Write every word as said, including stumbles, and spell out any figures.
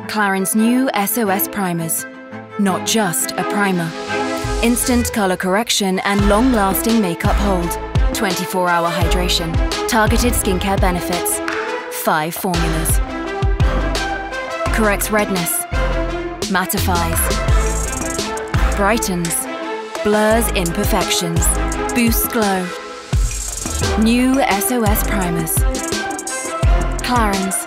Clarins new S O S primers. Not just a primer. Instant color correction and long-lasting makeup hold. twenty-four hour hydration. Targeted skincare benefits. Five formulas. Corrects redness. Mattifies. Brightens. Blurs imperfections. Boosts glow. New S O S primers. Clarins.